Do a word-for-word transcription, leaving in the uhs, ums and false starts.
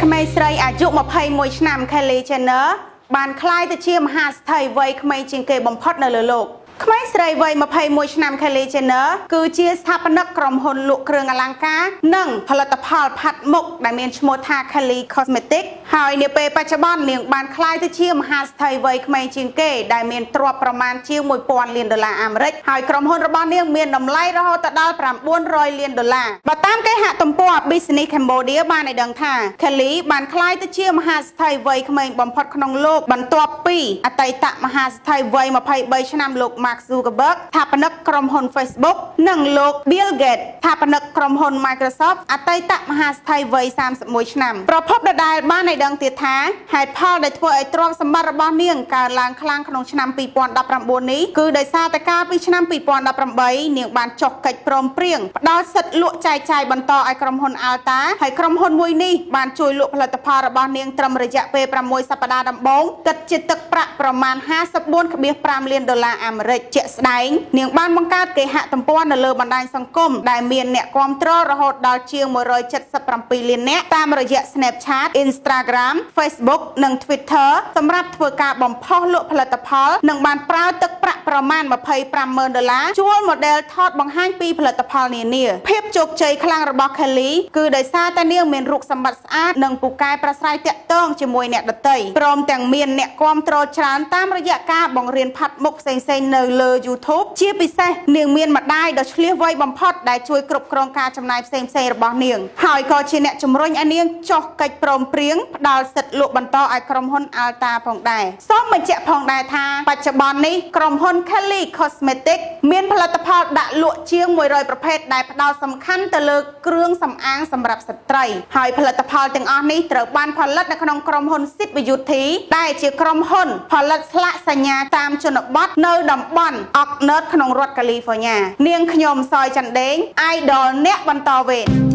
ក្មេងស្រីអាយុยี่สิบเอ็ดឆ្នាំ Kylie Jenner បានក្លាយទៅជាមហាស្ត្រីវ័យក្មេងជាងគេបំផុតនៅលើលោកក្មេងស្រីវ័យยี่สิบเอ็ดឆ្នាំ Kylie Jenner គឺជាស្ថាបនិកក្រុមហ៊ុនលក់គ្រឿងអលង្ការនិងផលិតផលផាត់មុខដែលមានឈ្មោះថា Kylie Cosmetics ហើយនាពេលបច្ចុប្បន្ននាងបានក្លាយទៅជាមហាស្ត្រីវ័យក្មេងជាងគេដែលមានទ្រព្យប្រមាណជាងមួយពាន់លានដុល្លារអាមេរិកហើយក្រុមហ៊ុនរបស់នាងមានតម្លៃរហូតដល់ប្រាំបួនរយលានដុល្លារបើតាមគេហទំព័រ Business Cambodia បានឲ្យដឹងថា Kylie បានក្លាយទៅជាមហាស្ត្រីវ័យក្មេងបំផុតក្នុងលោកបន្ទាប់ពីអតីតមហាស្ត្រីវ័យยี่สิบสามឆ្នាំលោក Zuckaberg ស្ថាបនិកក្រុមហ៊ុន Facebook និងលោក Bill Gates ស្ថាបនិកក្រុមហ៊ុន Microsoft អតីតមហាស្ត្រីវ័យសាមសិបមួយឆ្នាំប្រភពដដែលបានឲ្យដឹងទៀតថាហេតុផលដែលធ្វើឲ្យទ្រព្យសម្បត្តិរបស់នាងកើនឡើងខ្លាំងក្នុងឆ្នាំពីរពាន់ដប់ប្រាំបួននេះគឺដោយសារតែកាលពីឆ្នាំពីរពាន់ដប់ប្រាំបីនាងបានចុះកិច្ចព្រមព្រៀងផ្ដល់សិទ្ធិលក់ចែកចាយបន្តឲ្យក្រុមហ៊ុន Alta ហើយក្រុមហ៊ុនមួយនេះបានជួយលក់ផលិតផលរបស់នាងត្រឹមរយៈពេលប្រាំមួយសប្តាហ៍ដំបូងគិតជាទឹកប្រាក់ប្រមាណห้าสิบสี่จุดห้าលានដុល្លារអាមេរិកជាក់ស្ដែងនាងបានបង្កើតគេហទំព័រនៅលើបណ្ដាញសង្គមដែលមានអ្នកគាំទ្ររហូតដល់ជាងមួយរយเจ็ดสิบเจ็ดលាននាក់តាមរយៈ Snapchat Instagram Facebook និង Twitter សម្រាប់ធ្វើការបំផុសលក់ផលិតផលនិងបានប្រើទឹកប្រាក់ប្រមាណยี่สิบห้าหมื่นដុល្លារជួល model ថតបង្ហាញពីផលិតផលនានាភាពជោគជ័យខ្លាំងរបស់ Kylie គឺដោយសារតែនាងមានរូបសម្បត្តិស្អាតនិងពូកែប្រស្រ័យតាក់ទងជាមួយអ្នកដទៃព្រមទាំងមានអ្នកគាំទ្រច្រើនតាមរយៈការបង្រៀនផាត់មុខផ្សេងៗនៅលើ YouTube ជាពិសេសនាងមានម្ដាយដ៏ឆ្លៀសវៃបំផុតដែលជួយគ្រប់គ្រងការចំណាយផ្សេងៗរបស់នាងហើយក៏ជាអ្នកជំរុញឲ្យនាងចុះកិច្ចព្រមព្រៀងផ្ដល់សិទ្ធិលក់បន្តឲ្យក្រុមហ៊ុន Alta ផងដែរសូមបញ្ជាក់ផងដែរថាបច្ចុប្បន្ននេះក្រុមហ៊ុន Kylie Cosmetics មានផលិតផលដាក់លក់ជាងមួយរយប្រភេទដែលផ្ដោតសំខាន់ទៅលើគ្រឿងសម្អាងសម្រាប់ស្ត្រីហើយផលិតផលទាំងអស់នេះត្រូវបានផលិតនៅក្នុងក្រុមហ៊ុន Zuckaberg ដែលជាក្រុមហ៊ុនផលិតស្លាកសញ្ញាតាមជនបទនៅតំបន់ Ourn ក្នុងរដ្ឋ California នាងខ្ញុំសយច័ន្ទដេង Idol អ្នកបន្តវេន